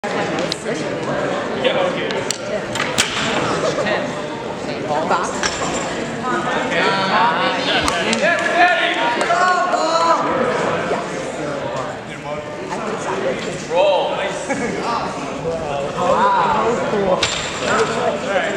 Yeah, okay. 10. Box. Roll. Nice. Wow. Cool.